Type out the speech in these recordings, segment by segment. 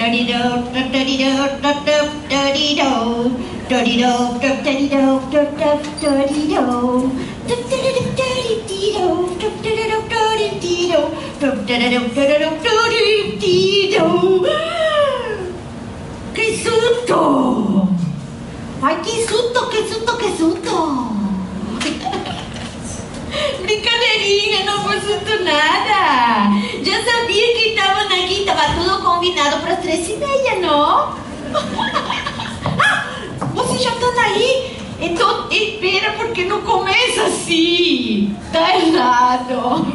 Que susto! Ai, que susto, que susto, que susto! Brincadeirinha, não foi susto nada. Já sabia que estavam aqui, estava tudo combinado para as 3:30, não? Ah, vocês já estão aí? Então espera, porque não começa assim. Tá errado.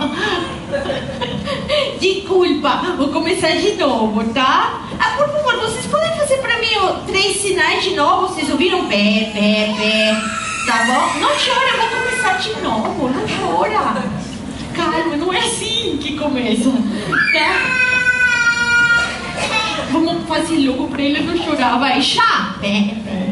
Desculpa, vou começar de novo, tá? Ah, por favor, vocês podem fazer para mim 3 sinais de novo? Vocês ouviram? Pé, pé, pé. Tá bom? Não chora, vou começar de novo. Não chora. Calma, não é assim que começa. Tá? Vamos fazer logo para ele não chorar. Vai, chá. Pé, pé.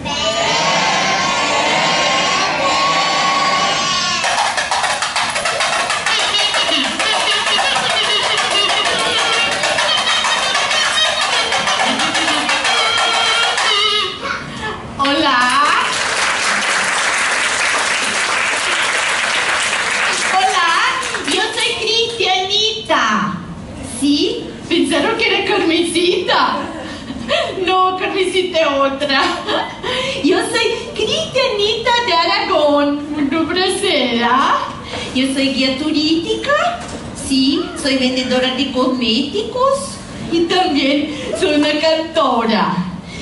¿Pensaron que era Carmencita? No, Carmencita es otra. Yo soy Cristianita de Aragón, no brasileña. Yo soy guía turística, sí, soy vendedora de cosméticos y también soy una cantora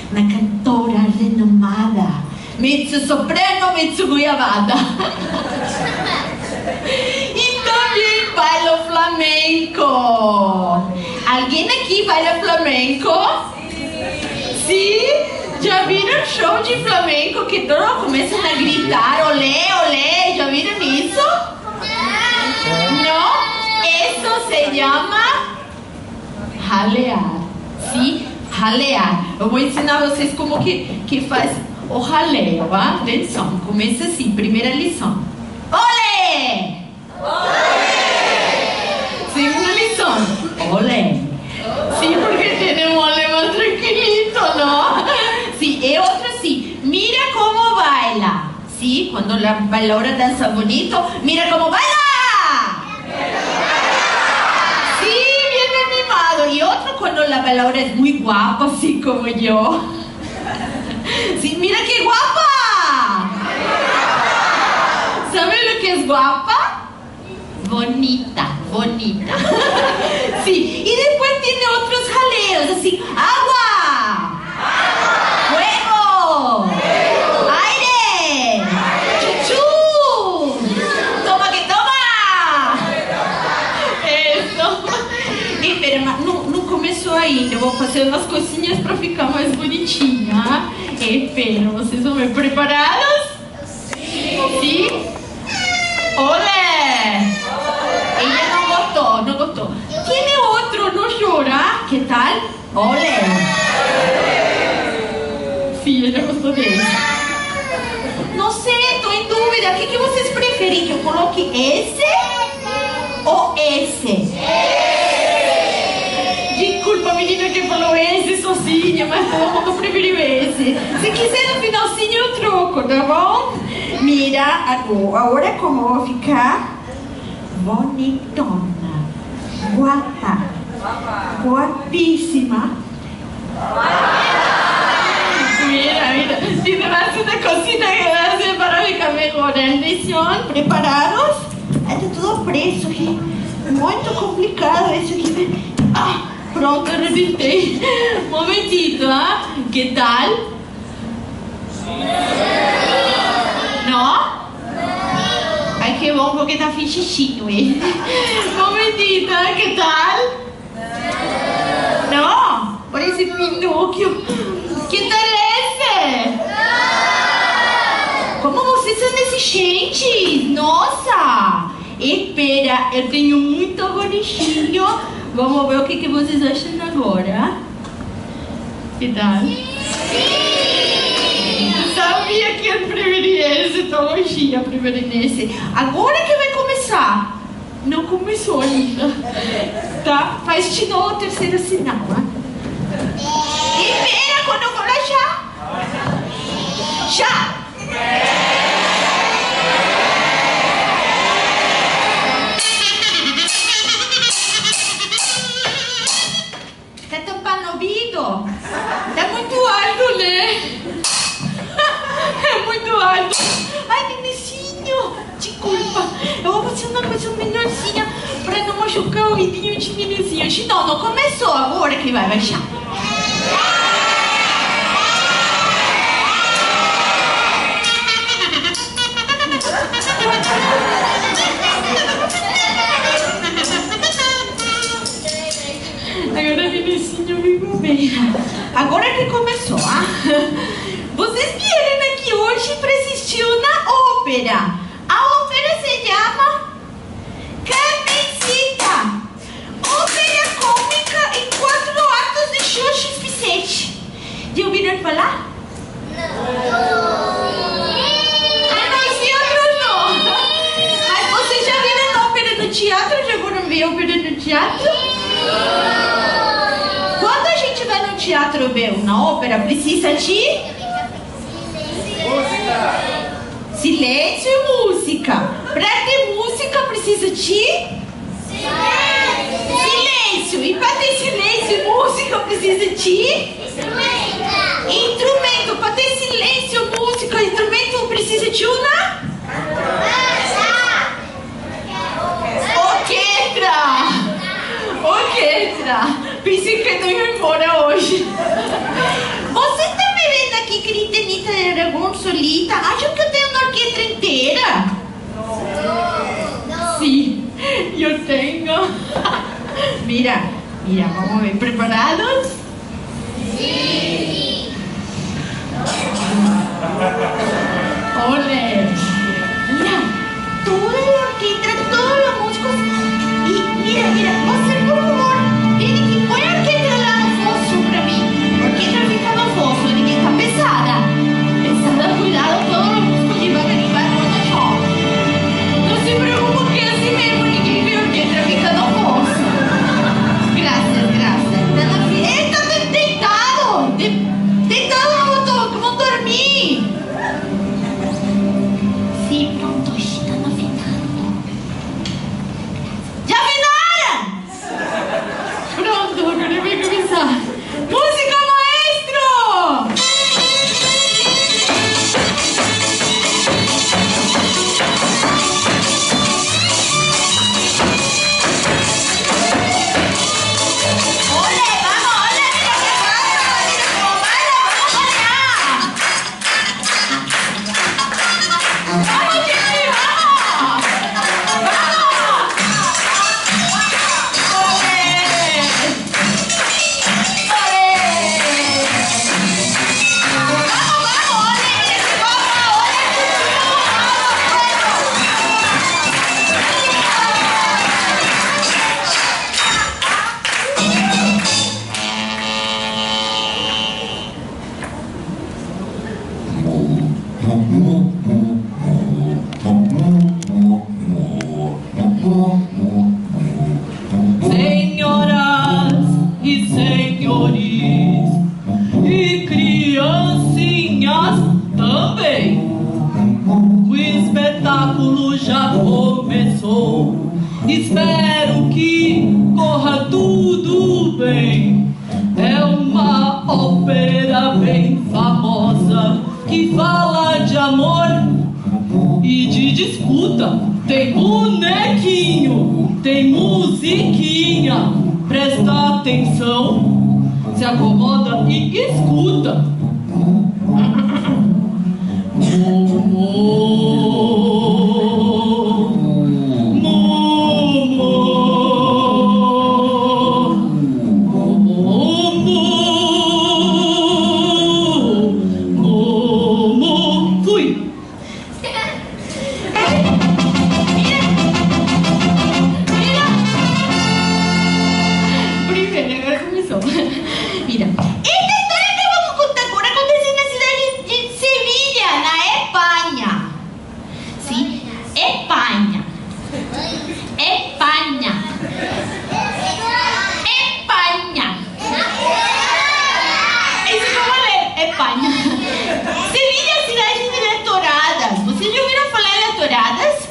renomada, mezzo soprano, mezzo goiabada. Y también bailo flamenco. ¿Alguien aquí baila flamenco? Sí. ¿Ya vieron show de flamenco que todos comienzan a gritar olé, olé? ¿Ya vieron eso? No. Eso se llama jalear. ¿Sí? Jalear. Eu vou ensinar vocês como que faz o jaleo, tá? Atenção, começa assim, primeira lição. Olé! Segunda lição. Olé. Sí, porque tiene un olé más tranquilito, ¿no? Sí, y otra sí. Mira cómo baila. Sí, cuando la bailadora danza bonito, mira cómo baila. Sí, bien animado. Y otro cuando la bailadora es muy guapa, así como yo. Sí, mira qué guapa. ¿Saben lo que es guapa? Bonita, bonita. Sí, y después tiene otros jaleos, así, agua, fuego, aire, chuchu, toma que toma. Eso. Espera, não começou ainda, eu vou fazer umas coisinhas para ficar mais bonitinha. Espera, vocês vão ver, preparados? Sim. Sim? Olé! Ella no gostó. Tiene otro, no llora. ¿Qué tal? Ole. Sí, ella gostou dele. Não sei, estou em dúvida. O que vocês preferem? Que eu coloque esse ou esse? Desculpa, menina, que falou esse sozinha, mas todo mundo preferiu esse. Se quiser no finalzinho eu troco, tá bom? Mira, agora como eu vou ficar bonitona, guapa, guapísima. Mira, si te vas a una cosita que vas a hacer para ficar mejor. Atención, ¿preparados? Está todo preso aqui. Muito complicado isso aqui. Ah, pronto, arrebentei. Momentito, ah? Que tal? Não? Ai, que bom, porque tá fichichinho ele. Momentito, que tal? Não? Parece Pinóquio. Que tal esse? Como vocês são exigentes? Nossa! Espera, eu tenho muito bonitinho. Vamos ver o que vocês acham agora. Que tal? Sabia que eu preferia esse, tô longinha preferindo esse. Agora que vai começar. Não começou ainda. Tá? Faz de novo o terceiro sinal, né? ouvido. É muito alto, né? É muito alto. Ai, Nenezinho, desculpa. Eu vou fazer uma coisa menorzinha pra não machucar o ouvidinho de Nenezinho. Senão, não começou agora que vai baixar. Agora, Nenezinho, vem bem. Agora que começou, ah? Vocês vieram aqui hoje para assistir na ópera. A ópera se chama Carmencita. Ópera cômica em 4 atos de Xoxo Vicente. Já ouviram falar? Mas vocês já viram ópera no teatro? Já foram ver ópera no teatro? Quando a gente vai no teatro ver uma ópera, precisa de música. Silêncio e música. Para ter música, precisa de silêncio. E para ter silêncio e música, precisa de instrumento. Para ter silêncio, música e instrumento, precisa de uma orquestra. Pensei que não ia embora hoje. Você tá me vendo aqui, querida Anitta de Aragão, solita? Acham que eu tenho uma orquestra inteira? Não. Sim, eu tenho. Mira, vamos ver. ¿Preparados? Sim. Olé. Mira, toda a orquestra, todos os músicos. E mira, você, por favor, vem aqui, põe a orquestra lá no fosso pra mim. A orquestra fica no fosso, ninguém tá pesada. Pesada, cuidado, todos os músicos devagarinho, vai quando chove. Não se preocupe que é assim mesmo, ninguém vê a orquestra, fica no fosso. Graças. Tá na fila. Ele tá deitado. Deitado, vamos dormir. Sim, pronto, tá na fila. Já finaram? Pronto, agora vai começar. Música, maestro! Olé, vamos, olé, mira como baila, vamos, gente, vamos! Senhoras e senhores e criancinhas também, o espetáculo já começou. Espero que corra tudo bem. É uma ópera bem famosa que fala de amor e de disputa. Tem bonequinho, tem musiquinha. Presta atenção, se acomoda e escuta. Fui. Agora começou. Mira, esta história que vamos contar agora aconteceu na cidade de Sevilha, na Espanha. Sim, Espanha. Espanha. Espanha. Isso que eu falei, Espanha. Sevilha é a cidade de las touradas. Vocês já ouviram falar de las touradas?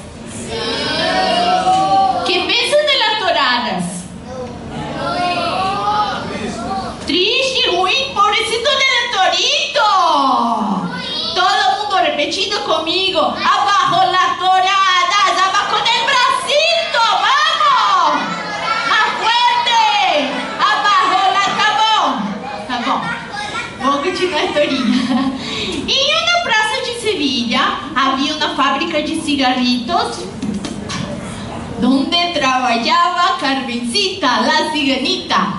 Que pensam de las touradas? Triste. repetindo comigo. Abajo las doradas, abajo del bracito, vamos! Mais fuerte! Abajo las, tá bom. Vamos continuar a historinha. Em uma praça de Sevilha havia uma fábrica de cigarritos donde trabajaba Carmencita, la ciganita.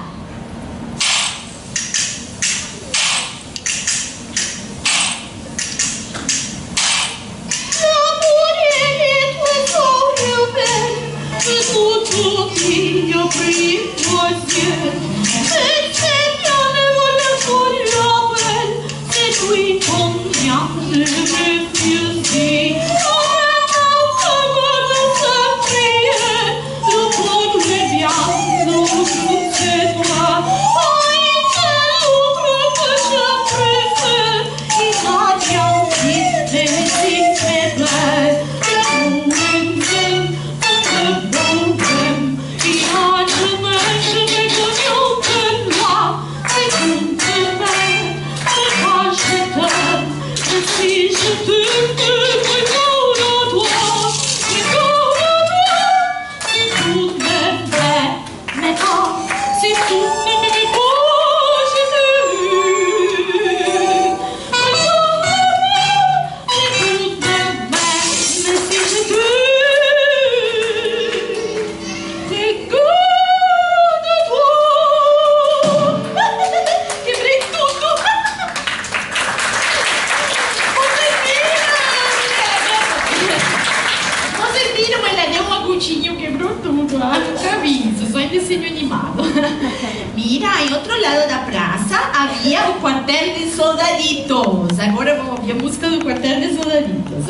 Mira, em outro lado da praça havia o quartel de soldaditos. Agora vamos ouvir a música do quartel de soldaditos.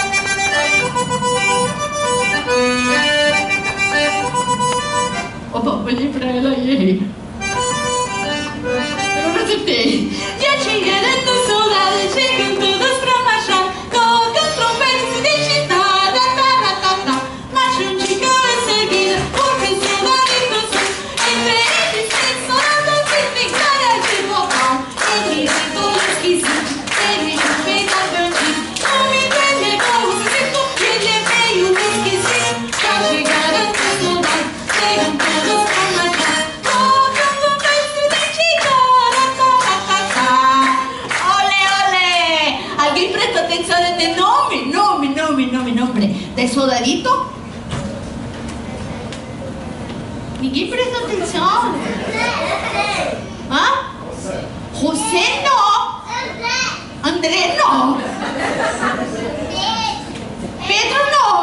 Opa, olhei pra ela e errei. Agora acertei. Já chegaram os soldados, chegam todos pra marchar. Tocam trompetes, identidade, marcham de cara seguida, porque soldaditos são diferentes soldados e tem cara de vocal. Eles têm todos que sentir, eles respeitam bandidos. O nome dele é Barrosito, ele é meio esquisito. Já chegaram os soldados, chegam todos pra marchar. Tocam trompetes, identidade, olé, olé. Alguém presta atenção nesse nome? Nome de soldadito? Ninguém presta atenção? Hã? José não. André não. Pedro não.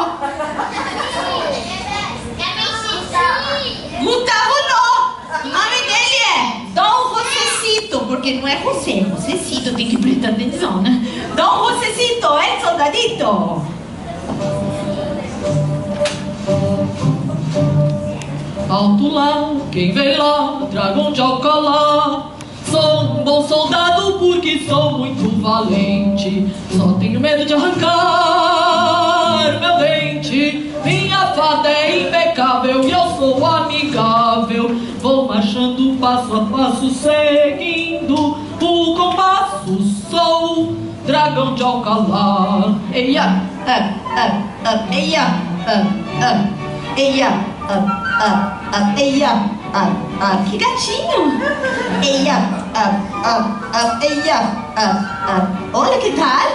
Gustavo não. O nome dele é Dom Josecito, porque não é José, Josecito, tem que prestar atenção, né? Dom Josecito, é soldadito. Alto lá, quem vem lá, Dragão de Alcalá. Sou um bom soldado porque sou muito valente. Só tenho medo de arrancar meu dente. Minha farda é impecável e eu sou amigável. Vou marchando passo a passo, seguindo o compasso. Sou Dragão de Alcalá. Eia, eia, eia, eia, que gatinho! Eia, eia, olha que tal!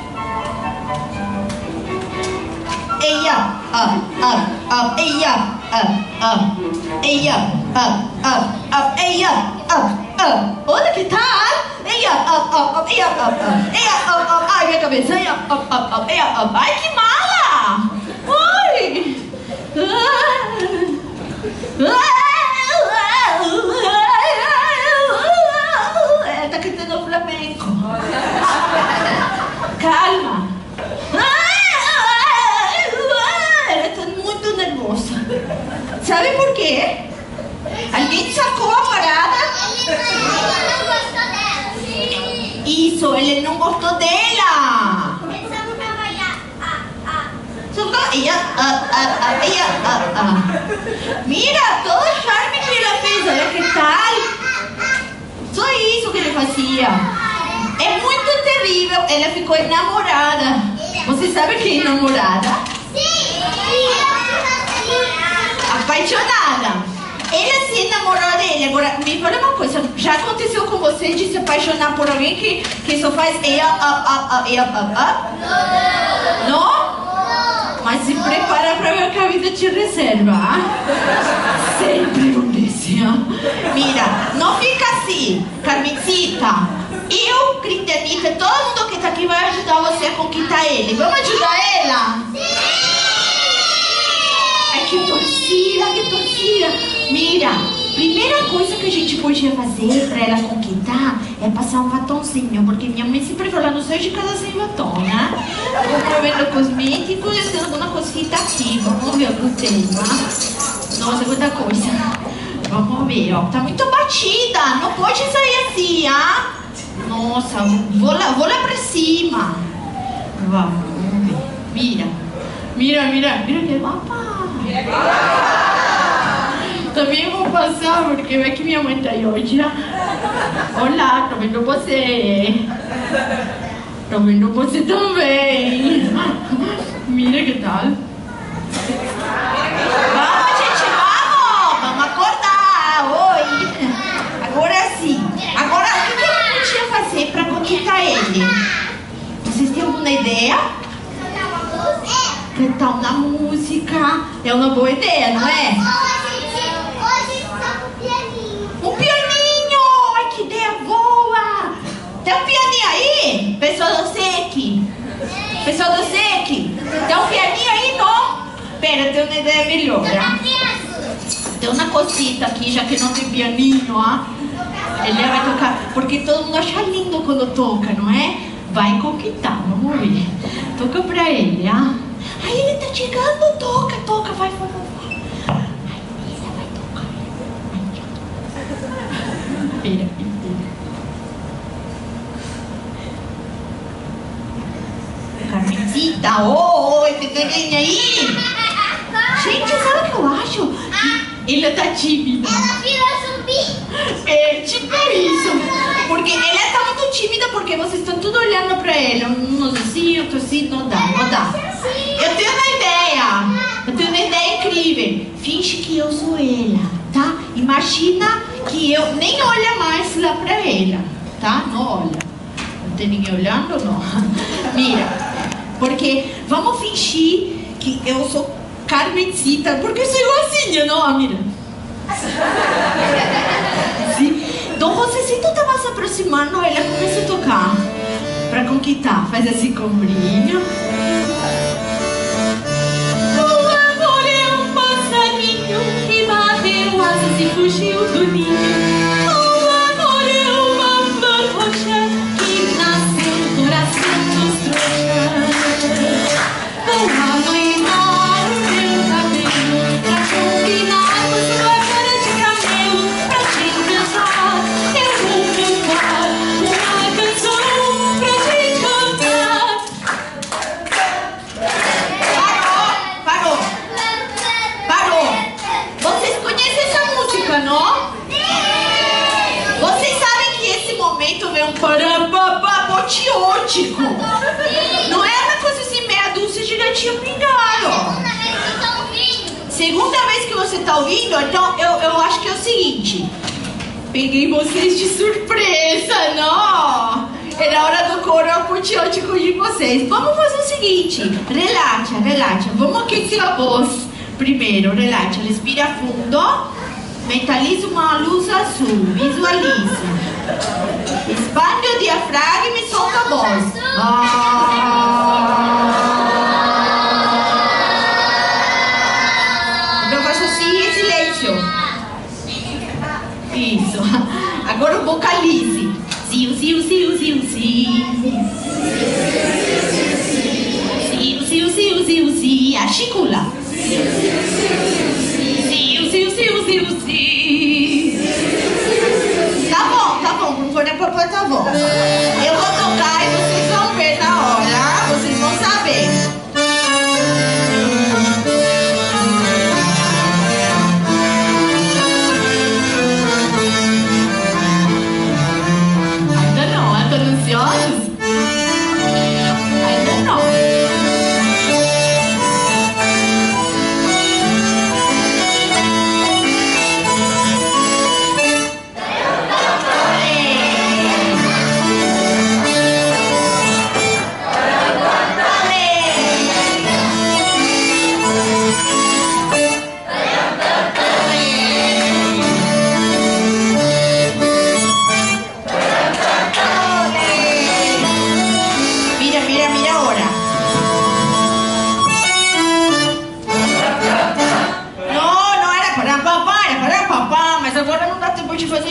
Eia, eia, eia, eia, olha que tal! Eia, ai, minha cabeça, eia, ai, que mala! Ai! Ela tá cantando flamenco. Calma. Ela tá muito nervosa. Sabe por quê? Alguém sacou a parada? Isso, ele não gostou dela. Mira, todo o charme que ela fez, olha que tal. Só isso que ele fazia. É muito incrível, ela ficou enamorada. Você sabe o que é enamorada? Sim! Apaixonada. Ela se enamorou dele. Agora, me fala uma coisa. Já aconteceu com você de se apaixonar por alguém que só faz Não? Mas se prepara pra ver o que a vida te reserva. Sempre acontece. Mira, não fica assim, Carmencita. Eu, Cristianita, todo mundo que tá aqui vai ajudar você a conquistar ele. Vamos ajudar ela? Ai, que torcida, que torcida. Mira, primeira coisa que a gente podia fazer pra ela conquistar é passar um batonzinho, porque minha mãe sempre fala, não sai de casa sem batom, né? Vou provendo cosméticos e tem alguma cosita aqui. Vamos ver o que tem, tá? Nossa, quanta coisa. Vamos ver, ó. Tá muito batida, não pode sair assim, ah? Nossa, vou lá pra cima. Vamos ver. Mira, que guapa. Também vou passar, porque vai que minha mãe tá aí hoje. Olá, tô vendo você. Tô vendo você também. Mira que tal. Vamos, gente, vamos acordar. Oi. Agora sim. Agora, o que eu podia fazer pra conquistar ele? Vocês têm alguma ideia? Cantar uma música. É uma boa ideia, não é? Um pianinho! Ai, que ideia boa! Tem um pianinho aí? Pessoal do SEC? Pessoal do SEC? Tem um pianinho aí, não? Pera, tem uma ideia melhor. Tem uma cosita aqui, já que não tem pianinho, ó. Ele vai tocar, porque todo mundo acha lindo quando toca, não é? Vai conquistar, vamos ver. Toca pra ele, ó. Ai, ele tá chegando, toca, vai. Espera. Carmencita, esse pequenininho aí. Gente, sabe o que eu acho? Ela tá tímida. Ela virou zumbi. É, tipo isso. Porque ela tá muito tímida porque vocês estão tudo olhando pra ela. Uns assim, outros assim, não dá. Eu tenho uma ideia incrível. Finge que eu sou ela, tá? Imagina que eu nem olho mais lá pra ela, tá? Não olha. Não tem ninguém olhando, não. Mira, porque vamos fingir que eu sou Carmencita, porque eu sou igualzinha, não, mira? Sim. Então você se tu tá mais aproximando, ela começa a tocar pra conquistar. Faz assim com o brilho. E fugiu do ninho. O amor é uma flor roxa que nasceu no coração dos trouxas. Vou alinhar o meu cabelo pra combinar com sua cara de camelo. Pra te encantar, eu vou cantar uma canção pra te cantar. Parou. Vocês conhecem essa música, não? Vocês sabem que esse momento vem um parapapá apoteótico. Não é uma coisa assim meia dúzia de gatinho pingado. Segunda vez que você tá ouvindo, então eu acho que é o seguinte. Peguei vocês de surpresa, não? Era hora do coro apoteótico de vocês. Vamos fazer o seguinte. Relaxa. Vamos aquecer a voz. Primeiro, relaxa, respira fundo. Mentaliza uma luz azul. Visualiza. Expande o diafragma e solta a voz. Eu faço assim e silêncio. Isso. Agora vocalize. Ziu, ziu, ziu, ziu, ziu. Ziu, ziu, ziu, ziu, ziu. Articula. Ziu, ziu, ziu, ziu, ziu. Tá bom, não for nem pra tá bom. Eu vou tocar e vocês vão ver na hora, vocês vão saber. Ainda não, estão ansiosos?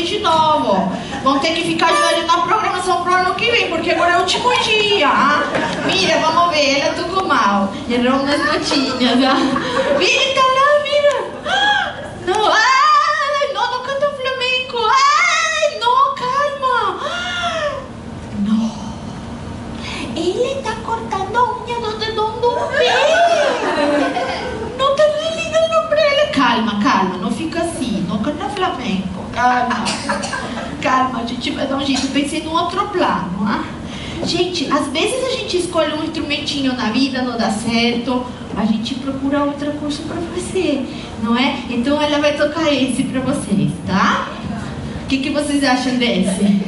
hoje de novo. Vão ter que ficar de olho na programação pro ano que vem, porque agora é o último dia. Mira, vamos ver, ela tocou mal. Errou umas notinhas. Mira, tá lá, mira. Não, não canta flamenco. Ai, não, calma. Não. Ele tá cortando a unha do dedão do pé. Não tá ligando pra ele. Calma, calma, não fica assim. Não canta flamenco. Calma. Calma, a gente vai dar um jeito. Pensei num outro plano. Gente, às vezes a gente escolhe um instrumentinho na vida, não dá certo. A gente procura outro curso pra fazer, não é? Então ela vai tocar esse pra vocês, tá? O que vocês acham desse?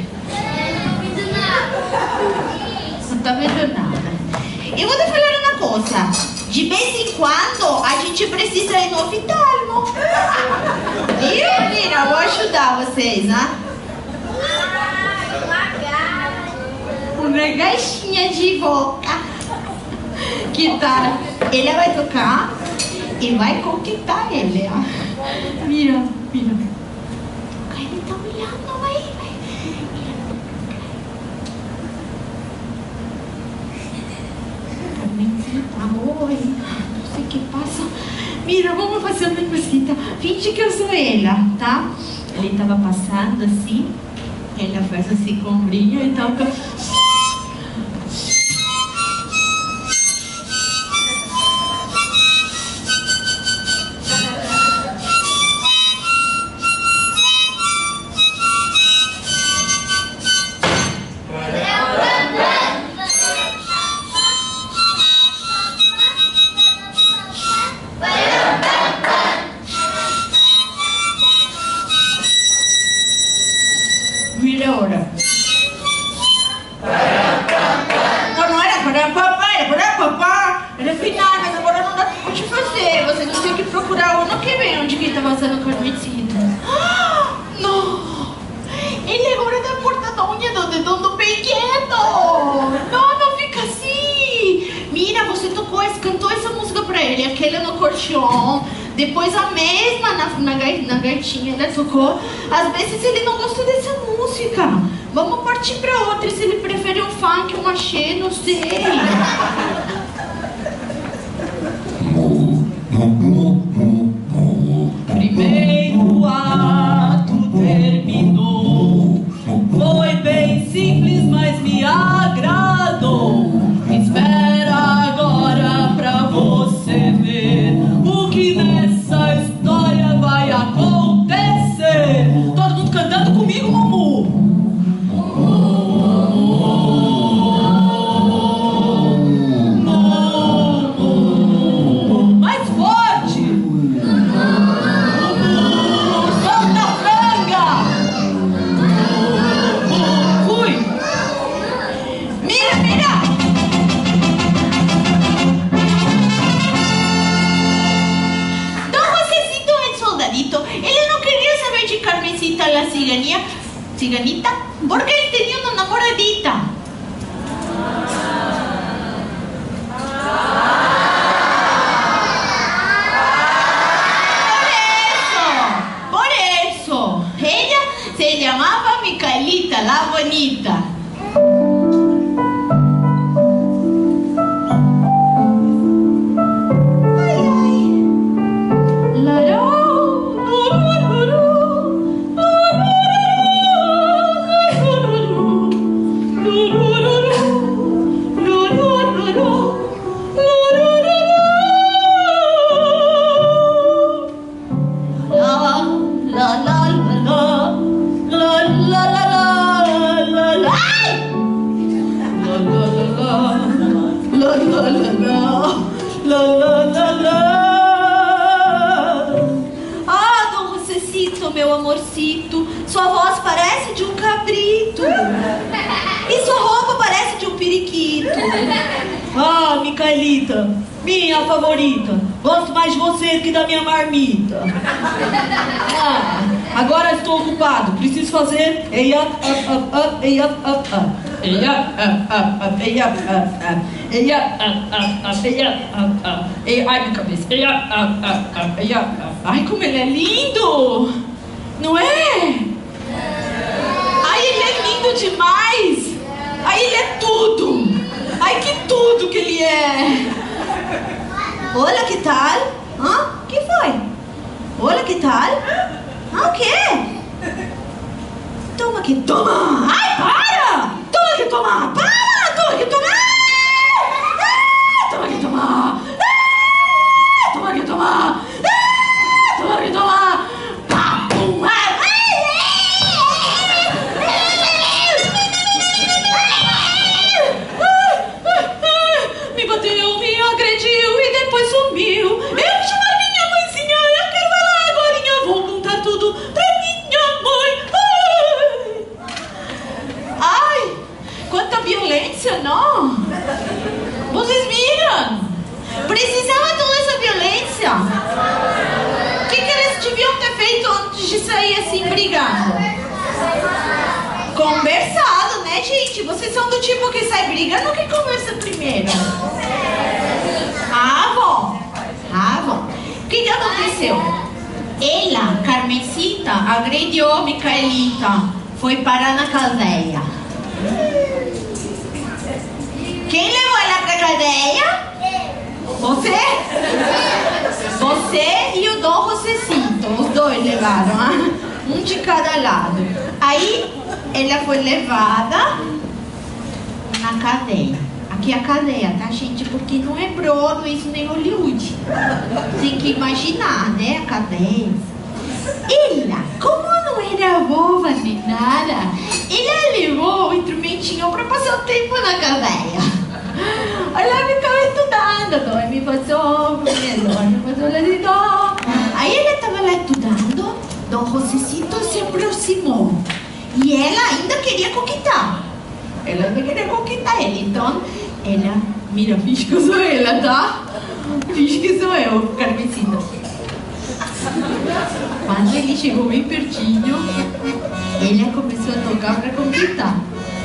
Não tá vendo nada. Eu vou te falar uma coisa. De vez em quando a gente precisa ir no oftalmo. Mira, vou ajudar vocês, né? Uma gaixinha de boca. Que tal? Ela vai tocar e vai conquistar ele, ó. Mira. Ele tá olhando, vai. Oi, não sei o que passa. Mira, vamos fazer uma cosita. Finge que eu sou ela, tá? Ele tava passando assim. Ela faz assim com o ombrinho e toca. Mira ahora. Não era para papá, era para papá. Era final, mas agora não dá tempo de fazer. Vocês vão ter que procurar o ano que vem onde que tá passando o Carmencita. Não! Ele agora tá cortando a unha do dedão do pé quieto. Não fica assim. Mira, você cantou essa música pra ele, aquela no corchão. Depois a mesma na gaitinha, ela tocou. Às vezes ele não gosta dessa música. Vamos partir pra outra, se ele prefere um funk, um axé, não sei. Primeiro ato terminou. Foi bem simples, mas me agradou. Espera agora pra você ver o que nessa história vai acontecer. Todo mundo cantando comigo, Mumu. Mais forte. Solta a franga. Fui. Mira. Ele não queria saber de Carmencita la ciganita, porque ele tinha uma namoradita. Por eso, ella se llamaba Micaelita la bonita. Ah, Dom Josecito, meu amorcito, sua voz parece de um cabrito e sua roupa parece de um periquito. Ah, Micaelita, minha favorita. Gosto mais de você que da minha marmita. Ah, agora estou ocupado. Preciso fazer ai, minha cabeça. Ai, como ele é lindo, não é? demais. Aí ele é tudo. Ai, que tudo que ele é. Olha, que tal? Hã? O que foi? Olha, que tal? Ah, o quê? Toma aqui, toma! Ai, para! Toma aqui, toma! Para! Toma aqui, toma! Toma aqui, toma! Toma aqui, toma! Toma aqui, toma! Papum! Me bateu, me agrediu e depois sumiu. Eu vou chamar minha mãezinha, eu quero falar agorinha. Vou contar tudo pra minha mãe. Ai, quanta violência, não? Vocês viram? Precisava toda essa violência. O que eles deviam ter feito antes de sair assim brigando? Conversado, né, gente? Vocês são do tipo que sai brigando ou que conversa primeiro? Ah, bom. Ah, bom. O que aconteceu? Ela, Carmencita, agrediu a Micaelita. Foi parar na cadeia. Quem levou ela pra cadeia? Você? Você e o Dom Josecito. Os dois levaram, um de cada lado. Aí ela foi levada na cadeia. Aqui é a cadeia, tá, gente? Porque não é Broadway, isso nem Hollywood. Tem que imaginar, né? A cadeia. Ela, como não era boba nem nada, ela levou o instrumentinho pra passar o tempo na cadeia. Ela ficava estudando, dó mi fa sol, mi fa sol la di dó. Aí ela estava lá estudando, Dom Josecito se aproximou e ela ainda queria conquistar. Ela ainda queria conquistar ele, então ela, mira, finge que sou ela, tá? Finge que sou eu, Carmencita. Quando ele chegou bem pertinho, ela começou a tocar para conquistar.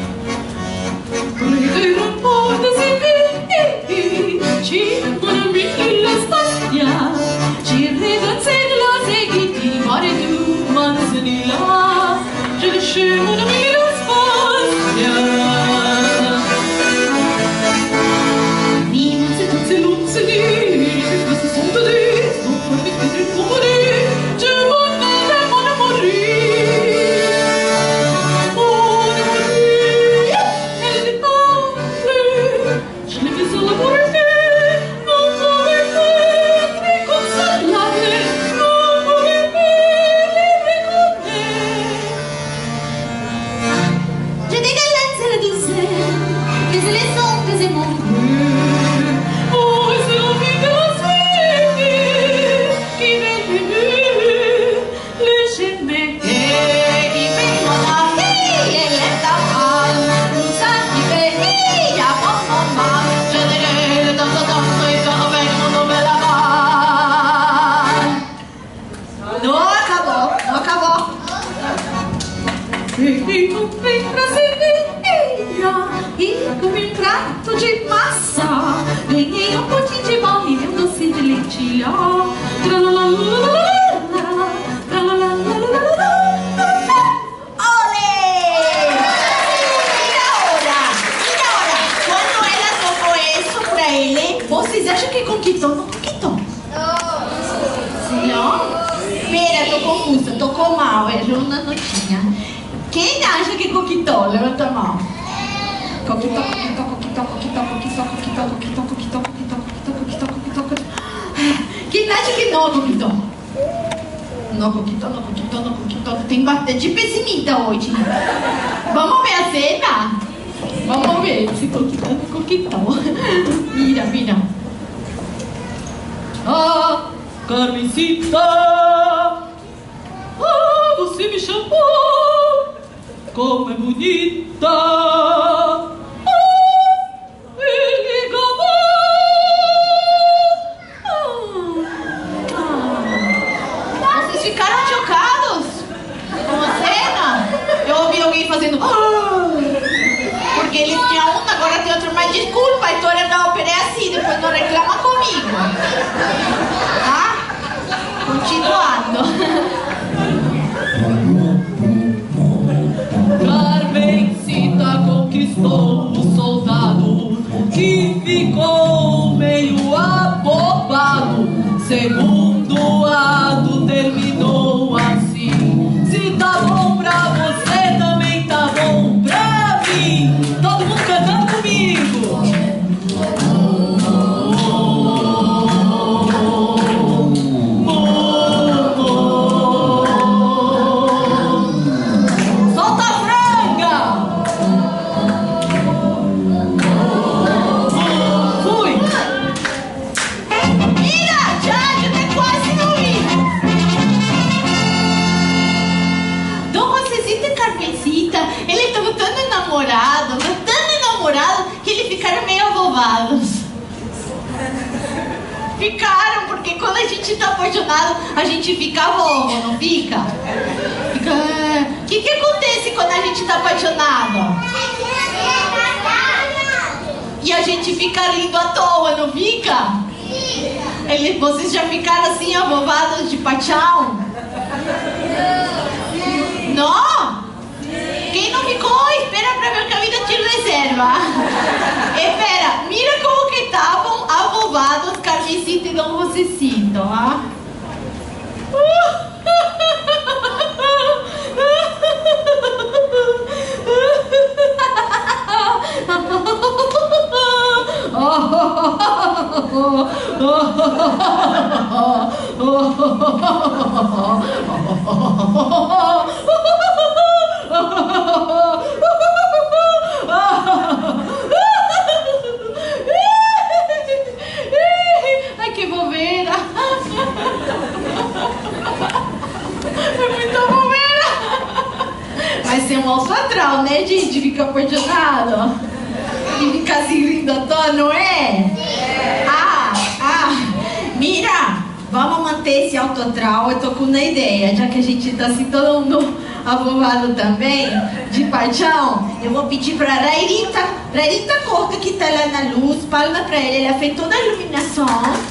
Vocês acham que conquistou? Não conquistou. Não? Pera, tô confusa, tocou mal, errou na notinha. Quem acha que conquistou? Levanta a mão. Conquistou, conquistou, conquistou, conquistou, conquistou, conquistou, conquistou, conquistou, conquistou, conquistou, conquistou, conquistou. Quem acha que não conquistou? Não conquistou, não conquistou, não conquistou. Tem bastante pessimista hoje. Vamos ver a cena? Vamos ver se conquistou ou não conquistou. Mira, mira. Ah, Carmencita, ah, você me chamou, como é bonita. Ah, ele gamou. Vocês ficaram chocados com a cena? Eu ouvi alguém fazendo porque eles tinham um, agora tem outro. Mas desculpa, a história da ópera é assim, depois não reclama comigo, tá? Continuando. Carmencita. gente ficou meio abobado. Segundo ato terminou assim. Se tá bom pra você, também tá bom pra mim. Todo mundo cantando comigo. Solta a franga. Fui. Mira, já tá quase no livro. Dom Josecito e Carmencita, ele tava tão enamorado, que eles ficaram meio abobados. Ficaram, porque quando a gente tá apaixonado, a gente fica bobo, não fica? Fica... O que acontece quando a gente tá apaixonado? E a gente fica rindo à toa, não fica? Vocês já ficaram assim abobados de paixão? Não? Quem não ficou, espera pra ver que a vida te reserva. Espera, mira como que estavam abobados Carmencita e Dom Josecito, ah? Ai, que bobeira! É muita bobeira! Vai ser um alto astral, né, gente? Ficar apaixonado e ficar se rindo à toa, não é? Mira, vamos manter esse alto astral. Eu tô com uma ideia, já que a gente tá assim todo mundo abobado também, de paixão. Eu vou pedir pra Rairita Corta, que tá lá na luz, palma pra ela fez toda a iluminação.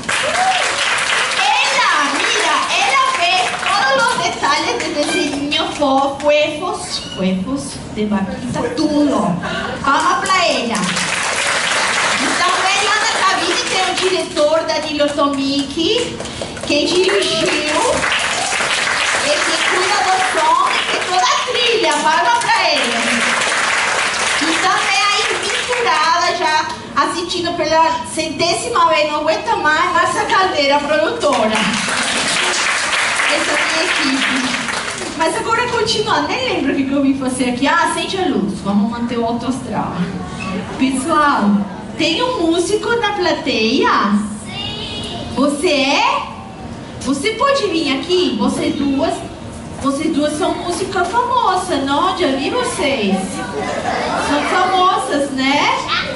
Ela fez todos os detalhes de desenho fofos, de vaquita, tudo. Palma pra ela. Então vem lá na cabine, tem o diretor Danilo Tomic, que dirigiu, ele cuida do som e toda a trilha, palma pra ele. E também aí misturada, já assistindo pela 100ª vez, não aguenta mais, Márcia Caldeira, produtora. Essa é a minha equipe. Mas agora continuando, nem lembro o que eu vim fazer aqui. Acende a luz, vamos manter o alto astral. Pessoal, tem um músico na plateia? Sim. Você é? Você pode vir aqui? Vocês duas são músicas famosas, não? Já vi vocês. São famosas, né?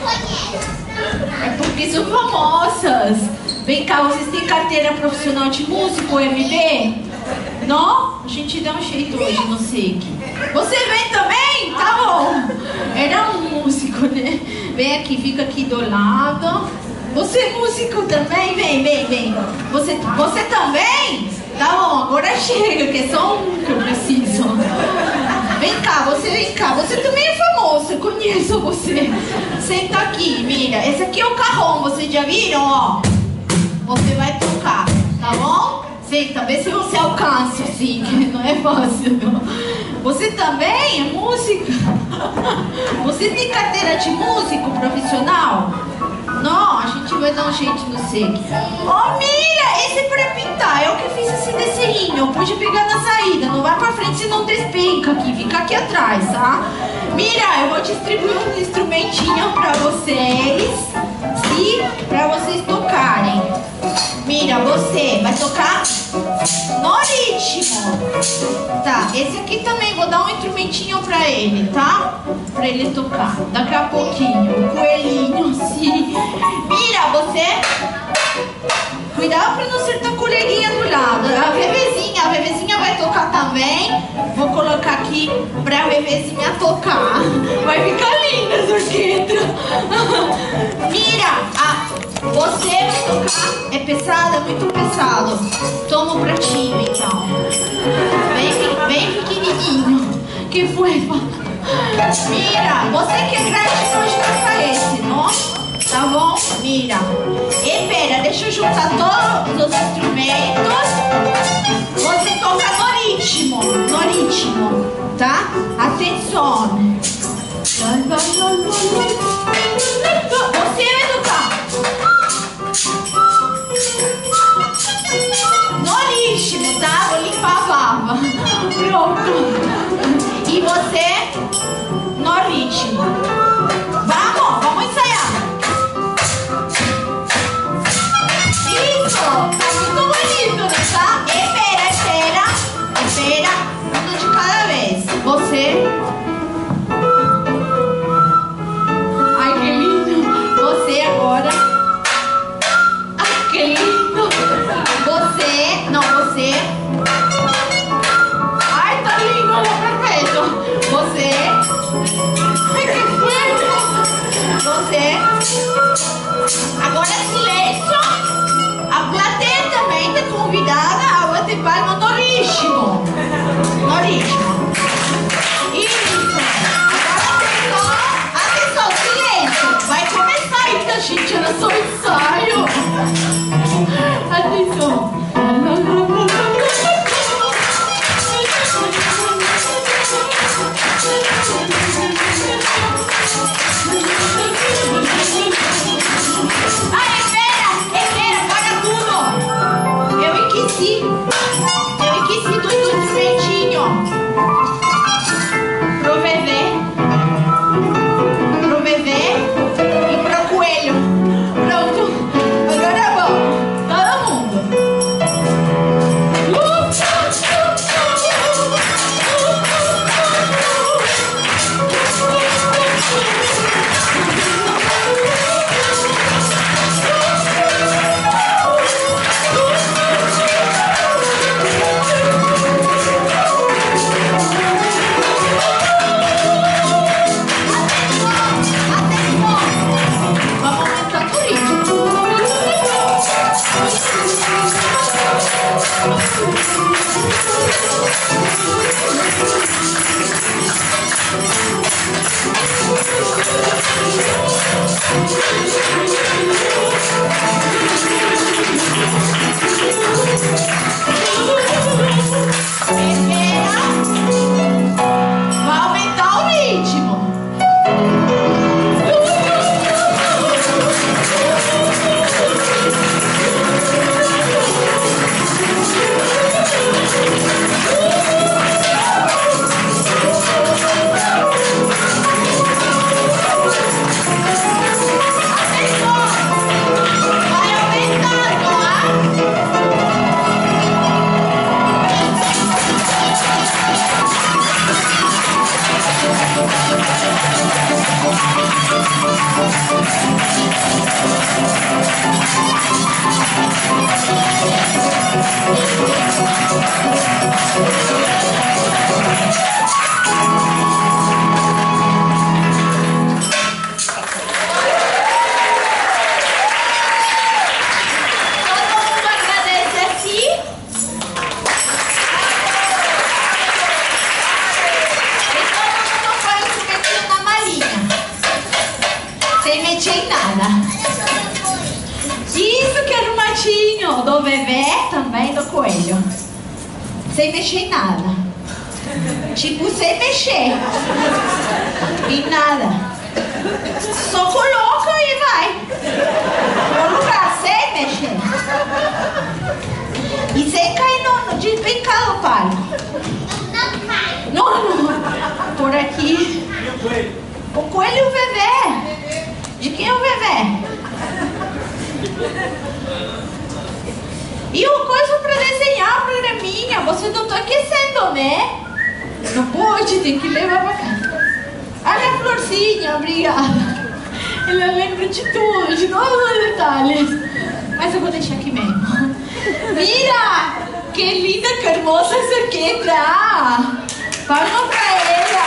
É porque são famosas. Vem cá, vocês têm carteira profissional de músico, MB? Não? A gente dá um jeito hoje, não sei. Você vem também? Tá bom. Era um músico, né? Vem aqui, fica aqui do lado. Você é músico também? Vem. Você também? Tá bom, agora chega, que é só um que eu preciso. Vem cá. Você também é famoso, eu conheço você. Senta aqui, mira. Esse aqui é o carrom, vocês já viram, ó? Você vai tocar, tá bom? Senta, vê se você alcança, assim, que não é fácil. Você também é músico? Você tem carteira de músico profissional? Não, a gente vai dar um jeito no seco. Oh, mira, esse é pra pintar. Eu que fiz esse desenho. Pode pegar na saída. Não vai pra frente, senão despenca aqui. Fica aqui atrás, tá? Mira, eu vou distribuir um instrumentinho pra vocês. Pra vocês tocarem. Mira, você vai tocar no ritmo. Tá, esse aqui também, vou dar um instrumentinho pra ele, tá? Pra ele tocar, daqui a pouquinho. O coelhinho, assim. Mira, você... Cuidado pra não acertar a colherinha do lado. A bebezinha vai tocar também. Vou colocar aqui pra bebezinha tocar. Vai ficar linda essa orquestra. Mira, você vai tocar. É pesado? É muito pesado. Toma um pratinho, então. Bem pequenininho. Que foi? Mira, você que é grande, pode tocar esse, não? Tá bom? Mira. Espera, deixa eu juntar todos os instrumentos. Você toca no ritmo, tá? Atenção. Você vai tocar no ritmo, tá? Vou limpar a baba. Pronto. E você no ritmo. Vamos ensaiar. Isso, tá muito bonito, né? Tá? Espera. Um de cada vez. Você. Ai, que lindo. Você agora. Ai, que lindo. Você. Ai, tá lindo, perfeito. Você. Ai, que fuerte. Você. Agora silêncio. A plateia também está convidada a bater palma no ritmo. Isso. Agora atenção, silêncio. Vai começar ainda, gente, era só ensaio. Atenção. Espera, para tudo. Eu enqueci do instrumentinho. Pro bebê e pro coelho. Pronto. Agora vamos. Todo mundo. Vai aumentar o ritmo. Isso que era o matinho do bebê, também do coelho. Sem mexer em nada. Tipo, sem mexer. Em nada. Só coloca e vai. No lugar, sem mexer. E sem cair no despencar no palco. Não. Por aqui. O coelho e o bebê. De quem é o bebê? E uma coisa para desenhar, programinha. Você não está aquecendo, né? Não pode, tem que levar para casa. Olha a florzinha, obrigada. Ela lembra de tudo, de todos os detalhes. Mas eu vou deixar aqui mesmo. Mira, que linda, que hermosa essa orquestra. Palma para ela.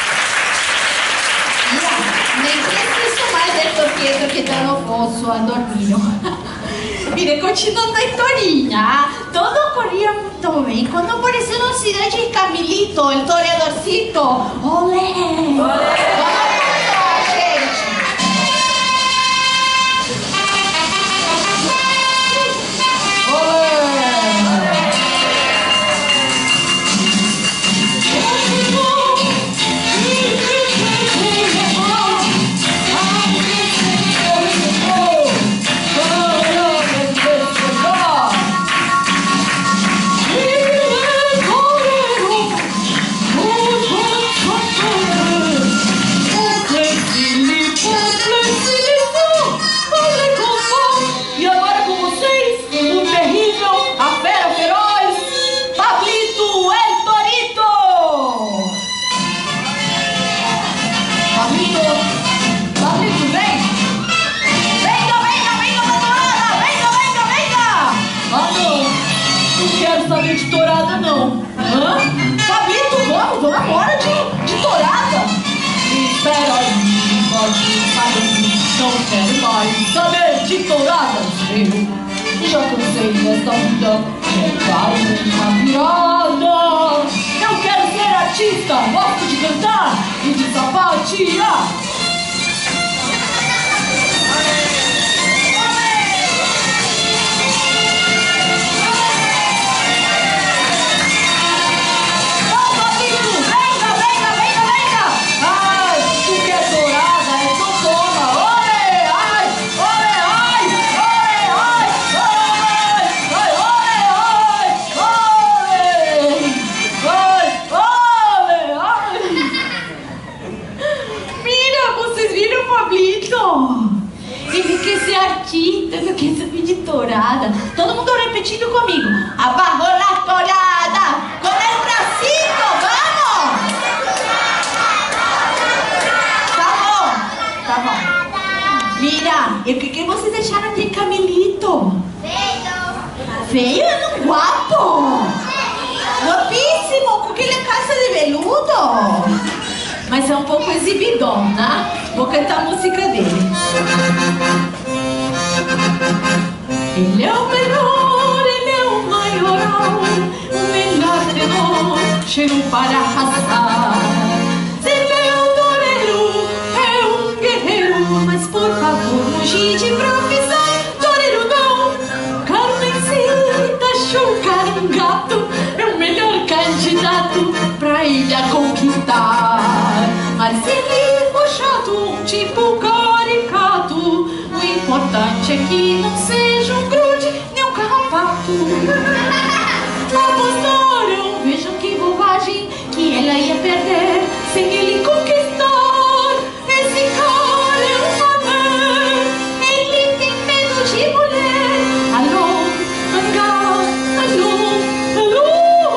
Mira, nem preciso mais dessa orquestra que está no fosso a dormir. Mire, continuando a historinha, todo corria muito bem. Quando apareceu na cidade de Camilito, o toreadorcito, olé! Olé! Vamos lá, gente! Pablito! Pablito, vem! Venga, venga, venga pra tourada! Venga, venga, venga! Ah, não quero saber de tourada, não. Hã? Pablito, vamos embora de tourada! Espera aí, pode saber. Não quero mais saber de touradas. Eu já cansei dessa vida. Quero dar uma virada. Eu quero ser artista. Gosto de cantar e de sapatear. Ele quer ser artista, não quer saber de tourada. Todo mundo repetindo comigo. Abajo la tourada, com el bracito, vamos! Tá bom. Mira, e o que vocês acharam de Camilito? Feio, não guapo? Guapíssimo, com aquela calça de veludo. Mas é um pouco exibidão, né? Vou cantar a música dele. Ele é o melhor, ele é o maioral, o melhor tenor, chegou para arrasar. Ser meu torero é um guerreiro, mas por favor, longe de improvisar. Torero não, Carmencita, chucar um gato, é o melhor candidato pra ele a conquistar. Mas se ele for chato, um tipo caricato, o importante é que não seja um grude nem um carrapato. Apostaram, vejam que bobagem, que ela ia perder sem ele conquistar. Esse cara é um mané, ele tem medo de mulher. Alô, anga, alô, alô.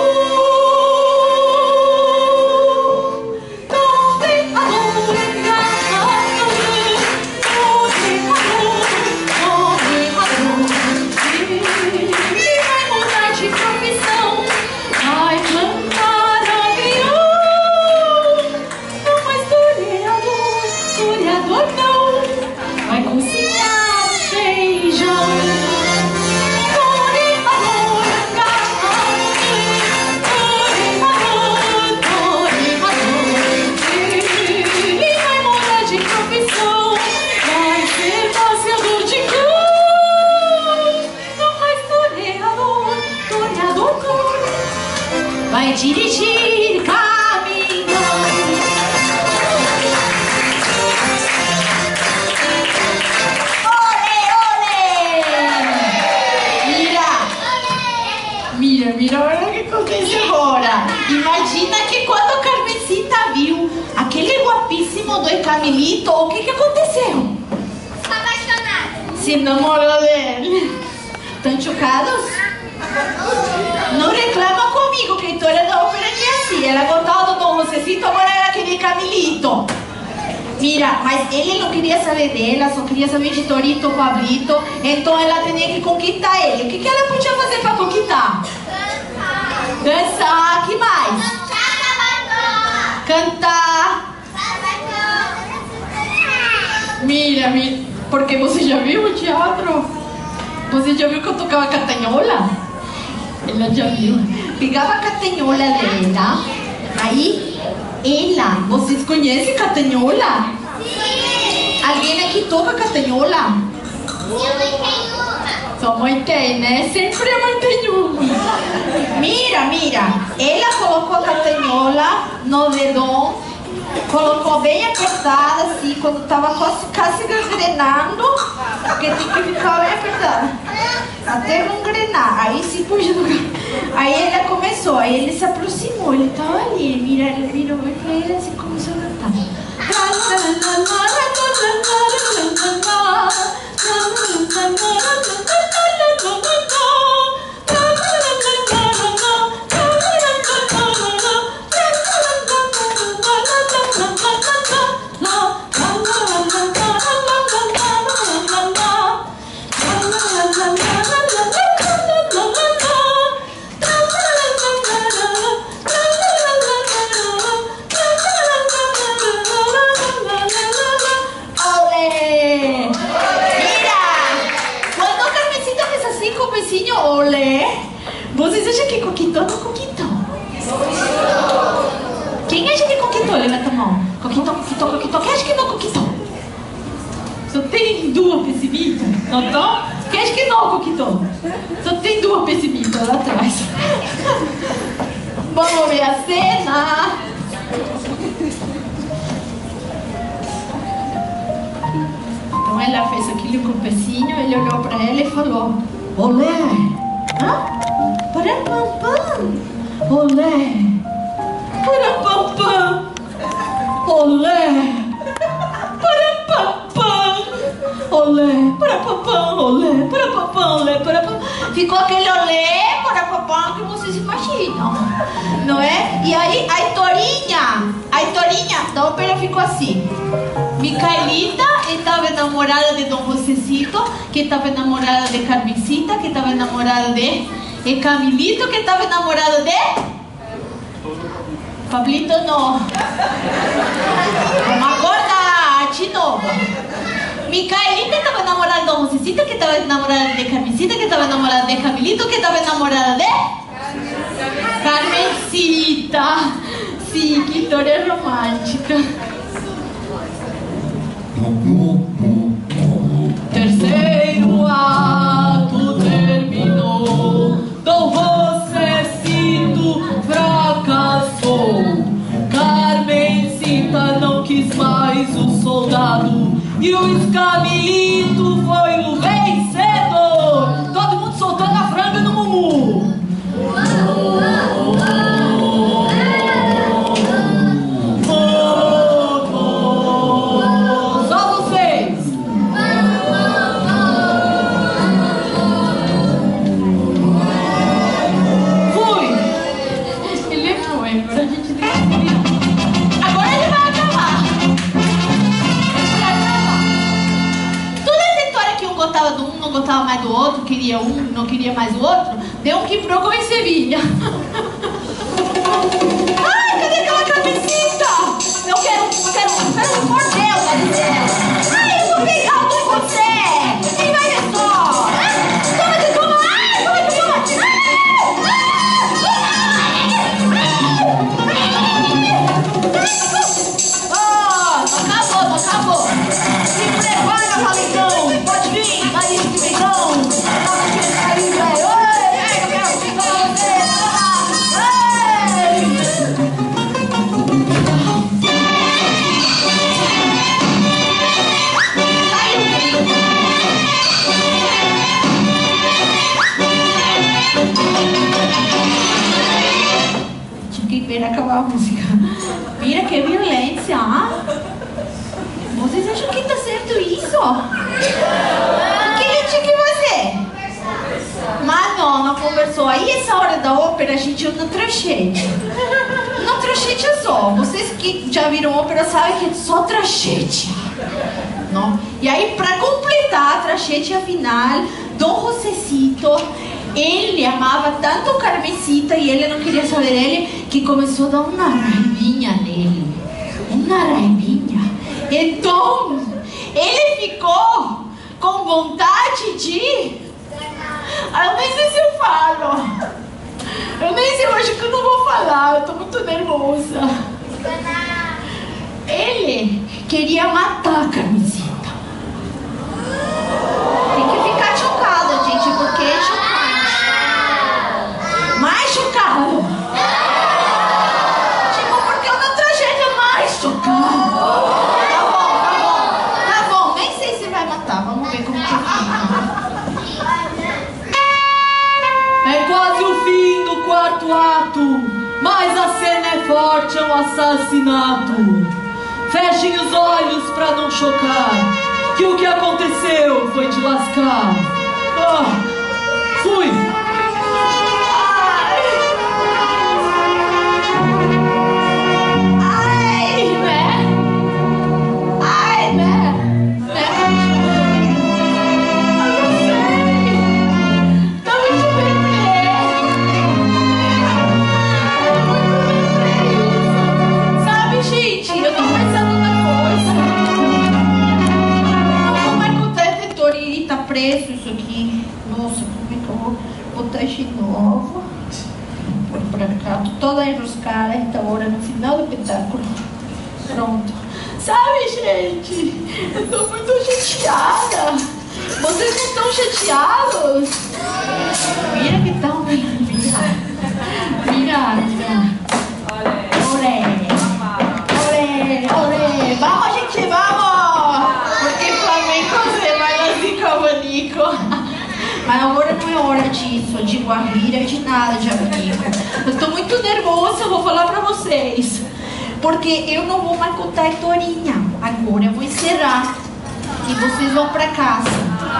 Vai dirigir caminhão. Olê, olê! Mira, olha o que acontece agora. Imagina que quando a Carmencita viu aquele guapíssimo do Camilito, o que aconteceu? Apaixonada. Se enamorou dele. Estão chocados? Não reclama comigo que a história da ópera é assim. Ela gostava do Dom Josecito, agora ela queria Camilito. Mira, mas ele não queria saber dela, só queria saber de Torito, Pablito. Então ela tinha que conquistar ele. O que ela podia fazer para conquistar? Dançar, que mais? Cantar. Mira, porque você já viu o teatro? Você já viu que eu tocava catanhola? Ela já viu. Pegava a catanhola dela. Aí, vocês conhecem catanhola? Sim. Alguém aqui toca catanhola? Minha mãe tem uma. Sua mãe tem, né? Sempre a mãe tem uma. Mira. Ela colocou a catanhola no dedão. Colocou bem apertada, assim, quando tava quase gangrenando, porque tem que ficar bem apertada, até gangrenar. Aí se pôs no lugar. Aí ela começou, aí ele se aproximou, ele tava ali, mira, ele virou e ele assim começou a cantar. olé. Vocês acham que conquistou ou não conquistou? Quem acha que conquistou? Levanta a mão. Conquistou. Quem acha que não conquistou? Só tem duas pessimistas. Não? Quem acha que não conquistou? Só tem duas pessimistas lá atrás. Vamos ver a cena. Então ela fez aquilo com o pezinho, ele olhou para ela e falou: olé! Hã? Parapampam! Olé! Parapampam! Olé! Parapampam! Olé! Parapampam! Olé! Parapampam! Olé! Parapampam! Ficou aquele olé, parapapam, que vocês imaginam, não é? E aí a Torinha da ópera ficou assim. Micaelita estava enamorada de Dom Josecito, que estava enamorada de Carmencita, que estava enamorada de Camilito, que estava enamorada de Pablito, não. Uma gorda arte nova. Micaelita estava enamorada de Dom Josecito, que estava enamorada de Carmencita, que estava enamorada de Camilito, que estava enamorada de Carmencita. Sim, que história romântica. Terceiro ato terminou, Dom Josecito fracassou, Carmencita não quis mais o soldado e o Escamilito foi o vencedor. Todo mundo soltando a franga no mumu. Não gostava mais do outro, queria um, não queria mais o outro, deu um que procurou em Sevilha. Ai, cadê aquela Carmencita? Eu quero por Deus, ai, eu vou pegar um com você. Quem vai ver só? Toma. Não acabou. Se prepara, Valentão. Pode vir, daí que vem não. Tava aquele carinho, velho. Oi, eu quero ficar com você. Tinha que ver acabar a música. Mira que violência, ah? Vocês acham que tá certo isso? O que ele tinha que fazer? Mas não conversou. Aí essa hora da ópera a gente anda trachete. Não trachete é só. Vocês que já viram ópera sabem que é só trachete. Não? E aí pra completar a trachete afinal, Dom Josecito, ele amava tanto Carmencita e ele não queria saber dele, que começou a dar uma raivinha nele. Uma raivinha. Então, ele ficou com vontade de... eu nem sei se eu falo. Eu acho que eu não vou falar, eu tô muito nervosa. Ele queria matar a Carmencita. Tem que ficar chocada, gente, porque é chocante. Mais chocado. Tipo, porque é uma tragédia mais chocada. Vamos ver como que fica. É quase o fim do quarto ato, mas a cena é forte, é um assassinato. Fechem os olhos pra não chocar, que o que aconteceu foi de lascar. Fui! Preço isso aqui. de novo. Por pra cá, toda enroscada a esta hora no final do espetáculo. Pronto. Sabe, gente, eu tô muito chateada. Vocês não estão chateados? Mira que estão, mira. Olé. Vamos, gente, vamos! Porque flamenco se vai assim com abanico. Mas agora não é hora disso, de guarrira, de nada de abanico. Eu tô muito nervosa, vou falar pra vocês. Porque eu não vou mais contar a historinha. Agora eu vou encerrar. E vocês vão pra casa.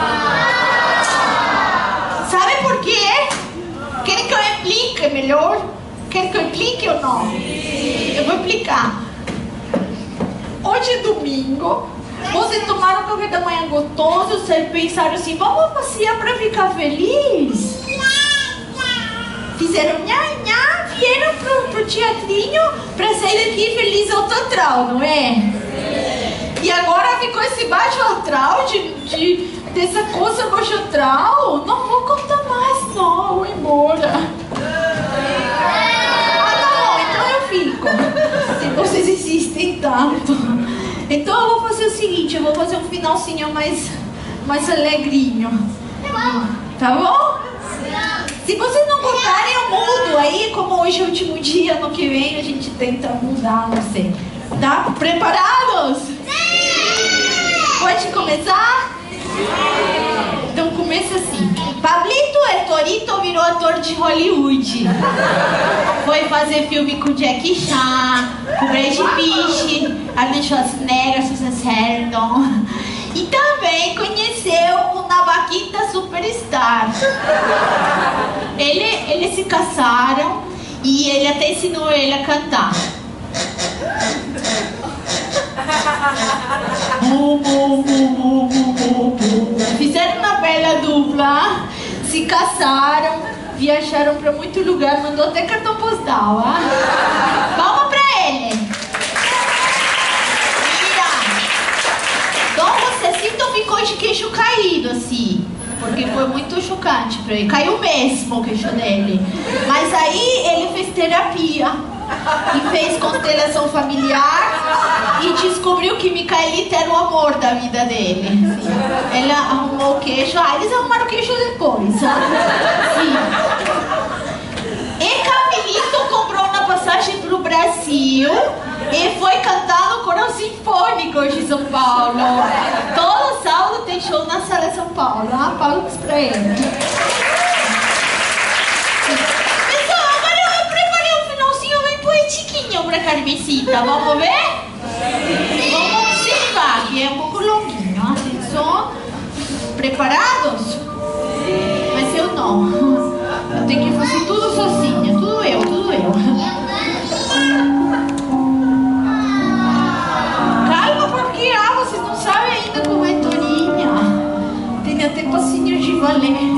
Sabe por quê? Querem que eu explique melhor? Querem que eu explique ou não? Eu vou explicar. Hoje é domingo. Vocês tomaram um café da manhã gostoso. Vocês pensaram assim, vamos passear pra ficar feliz? Fizeram nha, vieram pro teatrinho pra sair daqui feliz ao total, não é? E agora ficou esse baixo astral dessa coisa baixo astral. Não vou contar mais, não, vou embora. Ah, tá bom, então eu fico. Se vocês insistem tanto. Então eu vou fazer o seguinte, eu vou fazer um finalzinho mais alegrinho. Tá bom? Se vocês não gostarem, eu mudo. Aí, como hoje é o último dia, ano que vem a gente tenta mudar, não sei. Tá? Preparados? Pode começar? Então começa assim. Pablito El Torito virou ator de Hollywood. Foi fazer filme com Jackie Chan, com Brad Pitt, Arnold Schwarzenegger, Susan Sarandon. E também conheceu o Navaquita Superstar. Eles se casaram e ele até ensinou ele a cantar. Fizeram uma bela dupla, se casaram, viajaram para muito lugar, mandou até cartão postal. Vamos pra ele. Mira. Então você sinta um ficou de queixo caído assim, porque foi muito chocante para ele. Caiu mesmo o queixo dele. Mas aí ele fez terapia e fez constelação familiar e descobriu que Micaelita era o amor da vida dele. Sim. Ela arrumou o queixo. Eles arrumaram o queixo depois, sabe? Sim. E Camilito comprou uma passagem pro Brasil e foi cantar no Coral Sinfônico de São Paulo. Todo sábado tem show na Sala São Paulo. Palmas pra ele. Poetiquinho pra Carmencita, vamos ver? Vamos observar, que é um pouco longuinho. Atenção, preparados? Mas eu não. Eu tenho que fazer tudo sozinha, tudo eu. Calma, porque vocês não sabem ainda como é Torinha. Tem até passinho de valer.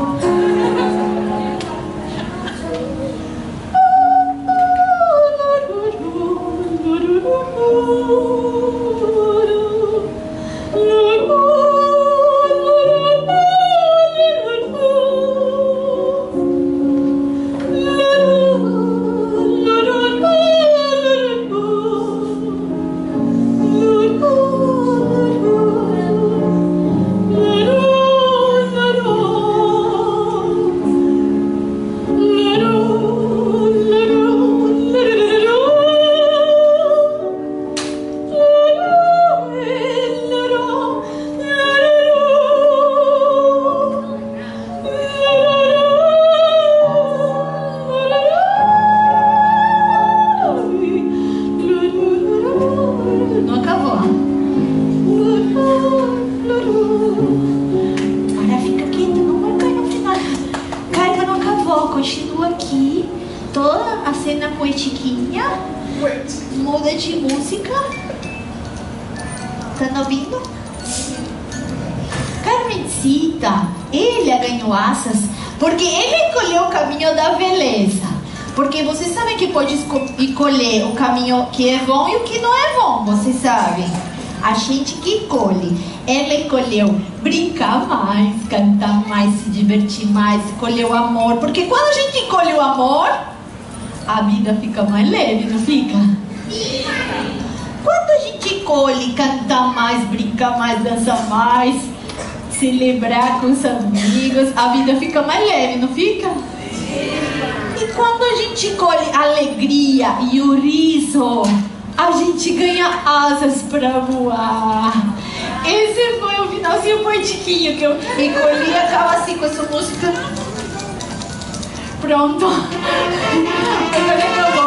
Continua aqui toda a cena poetiquinha, muda de música. Tá ouvindo? Carmencita, ele ganhou asas porque ele escolheu o caminho da beleza. Porque vocês sabem que pode escolher o caminho que é bom e o que não é bom, vocês sabem. A gente que colhe. Ela escolheu brincar mais, cantar mais, se divertir mais, escolheu o amor. Porque quando a gente escolhe o amor, a vida fica mais leve, não fica? Quando a gente escolhe cantar mais, brincar mais, dançar mais, celebrar com os amigos, a vida fica mais leve, não fica? E quando a gente escolhe a alegria e o riso, a gente ganha asas para voar. Esse foi o finalzinho poetiquinho que eu escolhi e acaba assim com essa música. Pronto. Agora acabou.